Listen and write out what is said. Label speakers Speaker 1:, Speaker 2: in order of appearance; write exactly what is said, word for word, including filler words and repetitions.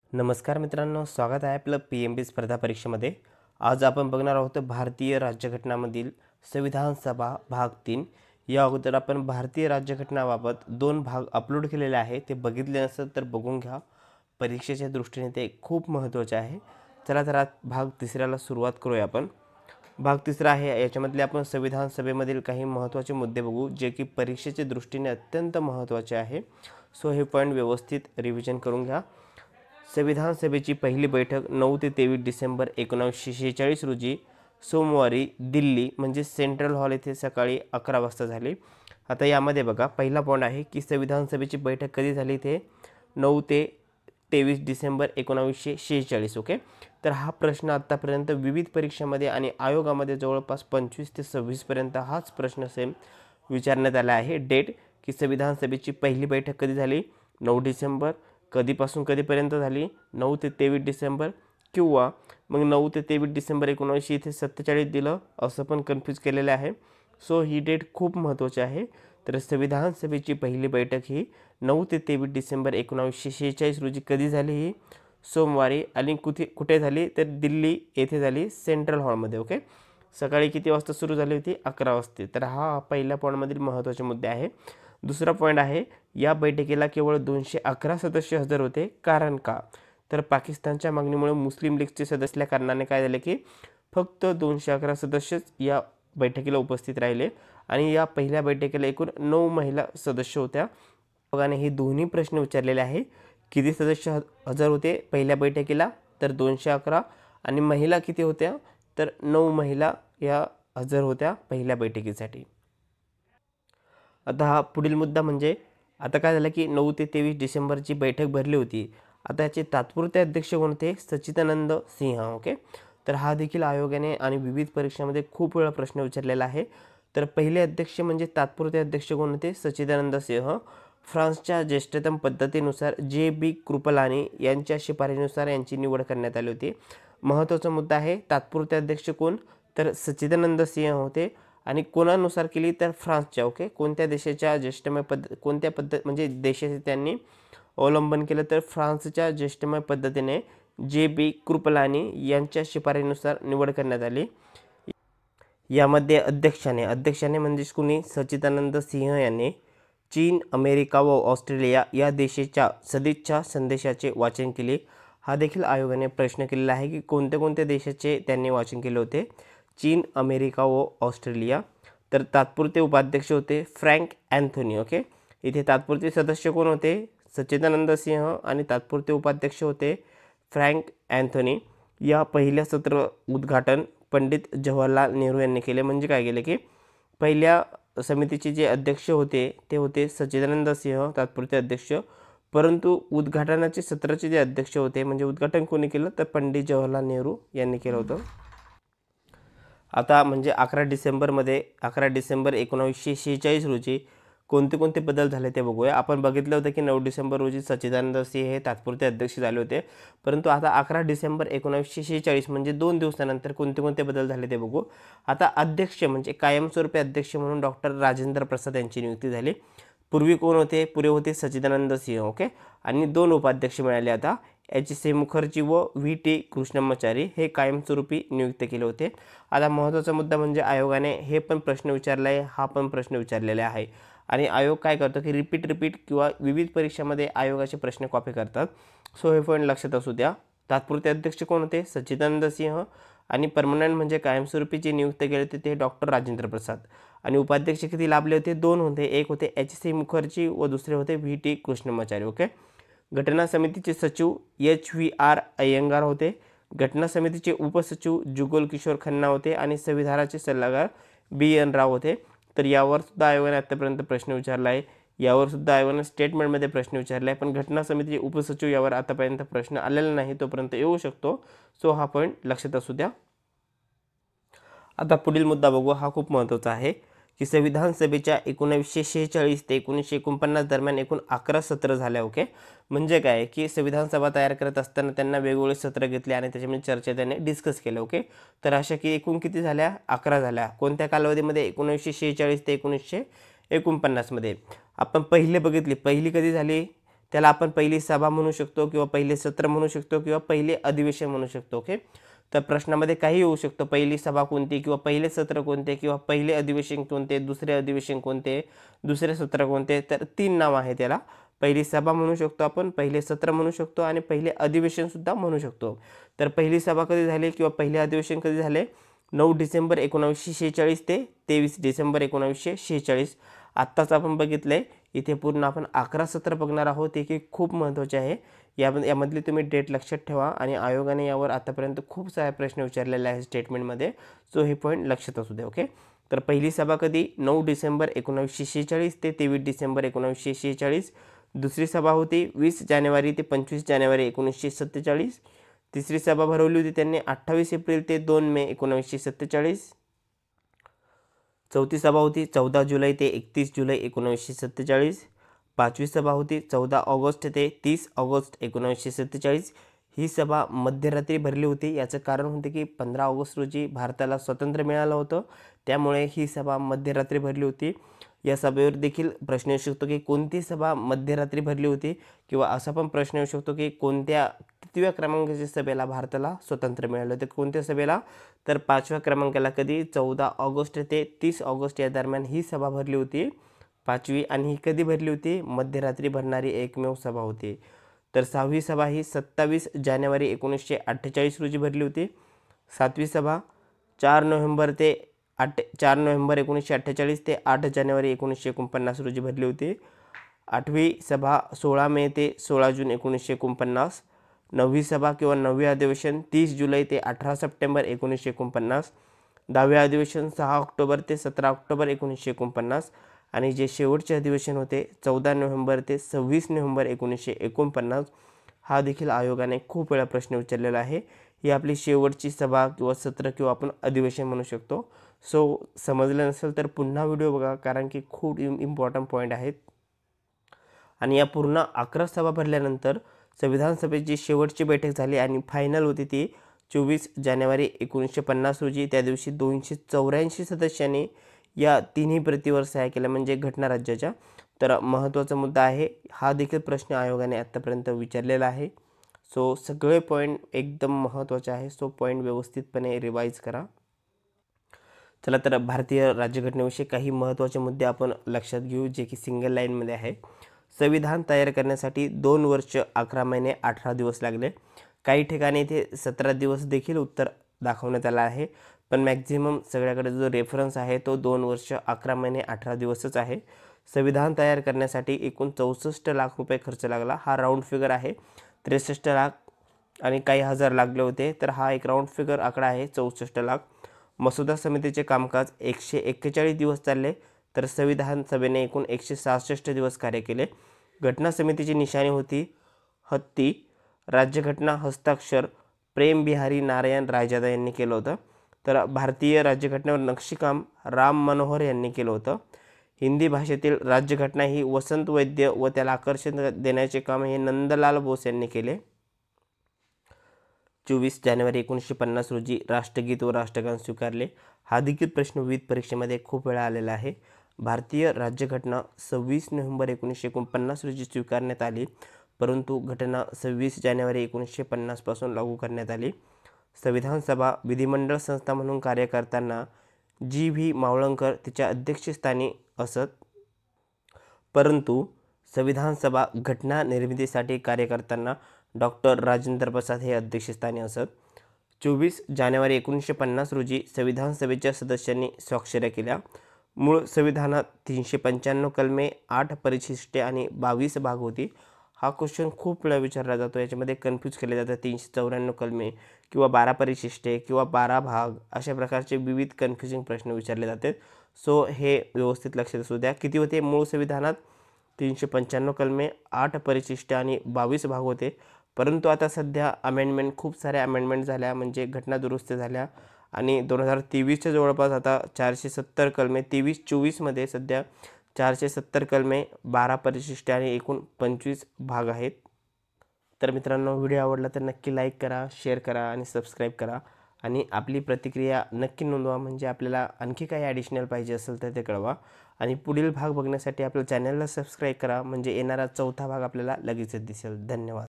Speaker 1: नमस्कार मित्रांनो, स्वागत आहे आपलं पी एम बी स्पर्धा परीक्षेमध्ये। आज आपण बघणार आहोत भारतीय राज्यघटनामधील संविधान सभा भाग तीन। या अगोदर आपण भारतीय राज्यघटनाबाबत दोन भाग अपलोड केलेले आहे, ते बघितले नसेल तर बघून घ्या, परीक्षेच्या दृष्टीने ते खूप महत्त्वाचे आहे। चला तर आज भाग तिसऱ्याला सुरुवात करूया आपण। भाग तिसरा आहे, याच्यामधले आपण संविधान सभेमधील काही महत्त्वाचे मुद्दे बघू, जे की परीक्षेच्या दृष्टीने अत्यंत महत्त्वाचे आहे। सो हे पॉईंट व्यवस्थित रिव्हिजन करून घ्या। संविधान सभेची पहिली बैठक नऊ ते तेवीस डिसेंबर एकोणीसशे शेहेचाळीस रोजी सोमवारी दिल्ली म्हणजे सेंट्रल हॉल येथे सकाळी अकरा वाजता झाली। आता यामध्ये बघा, पहिला पॉईंट आहे की संविधान सभेची बैठक कधी झाली, ते नऊ ते तेवीस डिसेंबर एकोणीसशे शेहेचाळीस। ओके, तर हा प्रश्न आतापर्यंत विविध परीक्षांमध्ये आणि आयोगामध्ये जवळपास पंचवीस ते सव्वीस पर्यंत हाच प्रश्न सेम विचारण्यात आला आहे। डेट की संविधान सभेची पहिली बैठक कधी झाली, नऊ डिसेंबर, कधीपासून कधीपर्यंत झाली, नऊ ते तेवीस डिसेंबर, किंवा मग नऊ ते तेवीस डिसेंबर एकोणीसशे इथे सत्तेचाळीस दिलं असं पण कन्फ्यूज केलेलं आहे। सो ही डेट खूप महत्त्वाची आहे। तर संविधान सभेची पहिली बैठक ही नऊ ते तेवीस डिसेंबर एकोणीसशे शेहेचाळीस रोजी कधी झाली, ही सोमवारी, आणि कुठे कुठे झाली तर दिल्ली येथे झाली, सेंट्रल हॉलमध्ये। ओके, सकाळी किती वाजता सुरू झाली होती, अकरा वाजता। तर हा पहिल्या पॉईंटमधील महत्त्वाचे मुद्दे आहे। दुसरा पॉईंट आहे, या बैठकीला केवळ दोनशे अकरा सदस्य हजर होते, कारण का, तर पाकिस्तानच्या मागणीमुळे मुस्लिम लीगचे सदस्य कारणाने काय झाले की फक्त दोनशे अकरा सदस्यच या बैठकीला उपस्थित राहिले, आणि या पहिल्या बैठकीला एकूण नऊ महिला सदस्य होत्या। बघाने हे दोन्ही प्रश्न विचारलेले आहे, किती सदस्य हजर होते पहिल्या बैठकीला, तर दोनशे अकरा, आणि महिला किती होत्या, तर नऊ महिला या हजर होत्या पहिल्या बैठकीसाठी। आता हा पुढील मुद्दा म्हणजे, आता काय झालं की नऊ ते तेवीस डिसेंबरची बैठक भरली होती। आता याचे तात्पुरते अध्यक्ष कोण होते, सच्चिदानंद सिंह। ओके, तर हा देखील आयोगाने आणि विविध परीक्षांमध्ये खूप वेळा प्रश्न विचारलेला आहे। तर पहिले अध्यक्ष म्हणजे तात्पुरते अध्यक्ष कोण होते, सच्चिदानंद सिंह। फ्रान्सच्या ज्येष्ठतम पद्धतीनुसार जे बी कृपलानी यांच्या शिफारशीनुसार यांची निवड करण्यात आली होती। महत्त्वाचा मुद्दा आहे, तात्पुरते अध्यक्ष कोण, तर सच्चिदानंद सिंह होते, आणि कोणानुसार केली, तर फ्रान्सच्या। ओके, कोणत्या देशाच्या ज्येष्ठमय पद्धत, कोणत्या पद्धत म्हणजे देशाचे त्यांनी अवलंबन केलं, तर फ्रान्सच्या ज्येष्ठमय पद्धतीने जे बी कृपलानी यांच्या शिफारशीनुसार निवड करण्यात आली। यामध्ये अध्यक्षाने अध्यक्षाने म्हणजे कुणी, सच्चिदानंद सिंह यांनी चीन, अमेरिका व ऑस्ट्रेलिया या देशाच्या सदिच्छा संदेशाचे वाचन केले। हा देखील आयोगाने प्रश्न केलेला आहे की कोणत्या कोणत्या देशाचे त्यांनी वाचन केले होते, चीन, अमेरिका व ऑस्ट्रेलिया। तर तात्पुरते उपाध्यक्ष होते फ्रँक अँथोनी। ओके, इथे तात्पुरते सदस्य कोण होते, सच्चिदानंद सिंह, आणि तात्पुरते उपाध्यक्ष होते फ्रँक अँथोनी। या पहिल्या सत्र उद्घाटन पंडित जवाहरलाल नेहरू यांनी केले। म्हणजे काय केले की पहिल्या समितीचे जे अध्यक्ष होते ते होते सच्चिदानंद सिंह, तात्पुरते अध्यक्ष, परंतु उद्घाटनाचे सत्राचे जे अध्यक्ष होते म्हणजे उद्घाटन कोणी केलं, तर पंडित जवाहरलाल नेहरू यांनी केलं होतं। आता म्हणजे अकरा डिसेंबरमध्ये अकरा डिसेंबर एकोणीसशे शेहेचाळीस रोजी कोणते कोणते बदल झाले ते बघूया। आपण बघितलं होतं की नऊ डिसेंबर रोजी सच्चिदानंद सिंह हे तात्पुरते अध्यक्ष झाले होते, परंतु आता अकरा डिसेंबर एकोणीसशे शेहेचाळीस म्हणजे दोन दिवसानंतर कोणते कोणते बदल झाले ते बघू। आता अध्यक्ष म्हणजे कायमस्वरूपी अध्यक्ष म्हणून डॉक्टर राजेंद्र प्रसाद यांची नियुक्ती झाली। पूर्वी कोण होते, पुरे होते सच्चिदानंद सिंह। ओके, आणि दोन उपाध्यक्ष मिळाले आता, एच सी मुखर्जी व व्ही टी कृष्णमाचारी हे कायमस्वरूपी नियुक्त केले होते। आता महत्त्वाचा मुद्दा म्हणजे आयोगाने हे पण प्रश्न विचारला आहे, हा पण प्रश्न विचारलेला आहे, आणि आयोग काय करतो की रिपीट रिपीट किंवा विविध परीक्षांमध्ये आयोगाचे प्रश्न कॉपी करतात। सो हे पॉईंट लक्षात असू द्या। तात्पुरते अध्यक्ष कोण होते, सच्चिदानंद सिंह, आणि परमनंट म्हणजे कायमस्वरूपी जे नियुक्त केले होते ते डॉक्टर राजेंद्र प्रसाद, आणि उपाध्यक्ष किती लाभले होते, दोन होते, एक होते एच सी मुखर्जी व दुसरे होते व्ही टी कृष्णमाचारी। ओके, घटना समितीचे सचिव एच व्ही आर अय्यंगार होते, घटना समितीचे उपसचिव जुगल किशोर खन्ना होते, आणि संविधानाचे सल्लागार बी एन राव होते। तर यावर सुद्धा आयोगाने आतापर्यंत प्रश्न विचारला आहे, यावर सुद्धा आयोगाने स्टेटमेंटमध्ये प्रश्न विचारला आहे, पण घटना समितीचे उपसचिव यावर आतापर्यंत प्रश्न आलेला नाही, तोपर्यंत येऊ शकतो। सो हा पॉईंट लक्षात असू द्या। आता पुढील मुद्दा बघू, हा खूप महत्त्वाचा आहे की संविधान सभेच्या एकोणीसशे शेहेचाळीस ते एकोणीसशे एकोणपन्नास दरम्यान एकूण अकरा सत्र झाल्या। ओके, म्हणजे काय की संविधान सभा तयार करत असताना त्यांना वेगवेगळे सत्र घेतले आणि त्याच्यामध्ये चर्चा त्यांनी डिस्कस केलं। ओके, तर अशा की एकूण किती झाल्या, अकरा झाल्या। कोणत्या कालावधीमध्ये, एकोणीसशे शेहेचाळीस ते एकोणीसशे एकोणपन्नासमध्ये। आपण पहिले बघितली, पहिली कधी झाली, त्याला आपण पहिली सभा म्हणू शकतो किंवा पहिले सत्र म्हणू शकतो किंवा पहिले अधिवेशन म्हणू शकतो. ओके, तर प्रश्नामध्ये काही होऊ शकतं. पहिली सभा कोणती किंवा पहिले सत्र कोणते किंवा पहिले अधिवेशन कोणते, दुसरे अधिवेशन कोणते, दुसरे सत्र कोणते. तर तीन नाव आहे त्याला. पहिली सभा म्हणू शकतो आपण, पहिले सत्र म्हणू शकतो आणि पहिले अधिवेशन सुद्धा म्हणू शकतो. तर पहिली सभा कधी झाली किंवा पहिले अधिवेशन कधी झाले? नऊ डिसेंबर एकोणावीसशे शेहेचाळीस ते तेवीस डिसेंबर एकोणावीसशे शेहेचाळीस. आत्ताच आपण बघितलंय. इथे पूर्ण आपण अकरा सत्र बघणार आहोत. एक एक खूप महत्त्वाचे आहे. या यामधली तुम्ही डेट लक्षात ठेवा आणि आयोगाने यावर आतापर्यंत खूप सारे प्रश्न विचारलेले आहेत स्टेटमेंटमध्ये. सो हे पॉईंट लक्षात असू द्या. ओके, तर पहिली सभा कधी? नऊ डिसेंबर एकोणावीसशे शेहेचाळीस ते तेवीस डिसेंबर एकोणावीसशे शेहेचाळीस. दुसरी सभा होती वीस जानेवारी ते पंचवीस जानेवारी एकोणीसशे सत्तेचाळीस. तिसरी सभा भरवली होती त्यांनी अठ्ठावीस एप्रिल ते दोन मे एकोणावीसशे सत्तेचाळीस. चौथी सभा होती चौदा जुलै ते एकतीस जुलै एकोणावीसशे सत्तेचाळीस. पाचवी सभा होती चौदा ऑगस्ट ते तीस ऑगस्ट एकोणावीसशे सत्तेचाळीस. ही सभा मध्यरात्री भरली होती. याचं कारण होते की पंधरा ऑगस्ट रोजी भारताला स्वातंत्र्य मिळालं होतं, त्यामुळे ही सभा मध्यरात्री भरली होती. या सभेवर देखील प्रश्न येऊ शकतो की कोणती सभा मध्यरात्री भरली होती किंवा असा पण प्रश्न येऊ शकतो की कोणत्या कितव्या क्रमांकाच्या सभेला भारताला स्वातंत्र्य मिळालं होतं. कोणत्या सभेला? तर पाचव्या क्रमांकाला. कधी? चौदा ऑगस्ट ते तीस ऑगस्ट या दरम्यान ही सभा भरली होती, पाचवी. आणि ही कधी भरली होती? मध्यरात्री भरणारी एकमेव सभा होती. तर सहावी सभा ही सत्तावीस जानेवारी एकोणीसशे अठ्ठेचाळीस रोजी भरली होती. सातवी सभा चार नोव्हेंबर ते आठ चार नोव्हेंबर एकोणीसशे अठ्ठेचाळीस ते आठ जानेवारी एकोणीसशे एकोणपन्नास रोजी भरली होती. आठवी सभा सोळा मे ते सोळा जून एकोणीसशे एकोणपन्नास. नववी सभा किंवा नववे अधिवेशन तीस जुलै ते अठरा सप्टेंबर एकोणीसशे एकोणपन्नास. दहावे अधिवेशन सहा ऑक्टोबर ते सतरा ऑक्टोबर एकोणीसशे एकोणपन्नास. आणि जे शेवटचे अधिवेशन होते चौदा नोव्हेंबर ते सव्वीस नोव्हेंबर एकोणीसशे एकोणपन्नास. हा देखील आयोगाने खूप वेळा प्रश्न विचारलेला आहे. ही आपली शेवटची सभा किंवा सत्र किंवा आपण अधिवेशन म्हणू शकतो. सो समजलं नसेल तर पुन्हा व्हिडिओ बघा, कारण की खूप इम इम्पॉर्टंट पॉईंट आहेत. आणि या पूर्ण अकरा सभा भरल्यानंतर संविधान सभेची शेवटची बैठक झाली आणि फायनल होती ती चोवीस जानेवारी एकोणीसशे पन्नास रोजी. त्या दिवशी दोनशे चौऱ्याऐंशी सदस्यांनी या तिन्ही प्रतीवर सह्या केल्या, म्हणजे घटना राज्याच्या. तर महत्त्वाचा मुद्दा आहे. हा देखील प्रश्न आयोगाने आत्तापर्यंत विचारलेला आहे. सो सगळे पॉईंट एकदम महत्त्वाचे आहे. सो पॉईंट व्यवस्थितपणे रिवाईज करा. चला तर भारतीय राज्यघटनेविषयी काही महत्त्वाचे मुद्दे आपण लक्षात घेऊ, जे की सिंगल लाईनमध्ये आहे. संविधान तयार करण्यासाठी दोन वर्ष अकरा महिने अठरा दिवस लागले. काही ठिकाणी इथे सतरा दिवस देखील उत्तर दाखवण्यात आलं आहे, पण मॅक्झिमम सगळ्याकडे जो रेफरन्स आहे तो दोन वर्ष अकरा महिने अठरा दिवसच आहे. संविधान तयार करण्यासाठी एकूण चौसष्ट लाख रुपये खर्च लागला. हा राऊंड फिगर आहे. त्रेसष्ट लाख आणि काही हजार लागले होते, तर हा एक राऊंड फिगर आकडा आहे चौसष्ट लाख. मसुदा समितीचे कामकाज एकशे एक्केचाळीस दिवस चालले, तर संविधान सभेने एकूण एकशे सहासष्ट दिवस कार्य केले. घटना समितीची निशाणी होती हत्ती. राज्यघटना हस्ताक्षर प्रेम बिहारी नारायण रायजादा यांनी केलं होतं. तर भारतीय राज्यघटनेवर नक्षीकाम राम मनोहर यांनी केलं होतं. हिंदी भाषेतील राज्यघटना ही वसंत वैद्य व त्याला आकर्षण देण्याचे काम हे नंदलाल बोस यांनी केले. चोवीस जानेवारी एकोणीसशे पन्नास रोजी राष्ट्रगीत व राष्ट्रगान स्वीकारले. हा देखील प्रश्न विविध परीक्षेमध्ये खूप वेळा आलेला आहे. भारतीय राज्यघटना सव्वीस नोव्हेंबर एकोणीसशे एकोणपन्नास रोजी स्वीकारण्यात आली, परंतु घटना सव्वीस जानेवारी एकोणीसशे पन्नासपासून लागू करण्यात आली. संविधान सभा विधिमंडळ संस्था म्हणून कार्य करताना जी व्ही मावळंकर तिच्या अध्यक्षस्थानी असत, परंतु संविधान सभा घटना निर्मितीसाठी कार्य करताना डॉक्टर राजेंद्र प्रसाद हे अध्यक्षस्थानी असत. चोवीस जानेवारी एकोणीसशे पन्नास रोजी संविधान सभेच्या सदस्यांनी स्वाक्षऱ्या केल्या. मूळ संविधानात तीनशे पंच्याण्णव कलमे, आठ परिशिष्टे आणि बावीस भाग होती. हा क्वेश्चन खूप वेळा विचारला जातो. याच्यामध्ये कन्फ्यूज केले जातात. तीनशे चौऱ्याण्णव कलमे किंवा बारा परिशिष्टे किंवा बारा भाग अशा प्रकारचे विविध कन्फ्युजिंग प्रश्न विचारले जातात. सो हे व्यवस्थित लक्षात असू द्या. किती होते मूळ संविधानात? तीनशे पंच्याण्णव कलमे, आठ परिशिष्टे आणि बावीस भाग होते. परंतु आता सध्या अमेंडमेंट खूप साऱ्या अमेंडमेंट झाल्या, म्हणजे घटना दुरुस्ती झाल्या आणि दोन हजार तेवीसच्या जवळपास आता चारशे सत्तर कलमे, तेवीस चोवीसमध्ये सध्या चारशे सत्तर कलमे, बारा परिशिष्टे आणि एकूण पंचवीस भाग आहेत. तर मित्रांनो, व्हिडिओ आवडला तर नक्की लाईक करा, शेअर करा आणि सबस्क्राईब करा. आणि आपली प्रतिक्रिया नक्की नोंदवा, म्हणजे आपल्याला आणखी काही ॲडिशनल पाहिजे असेल तर ते कळवा. आणि पुढील भाग बघण्यासाठी आपल्या चॅनलला सबस्क्राईब करा, म्हणजे येणारा चौथा भाग आपल्याला लगेचच दिसेल. धन्यवाद.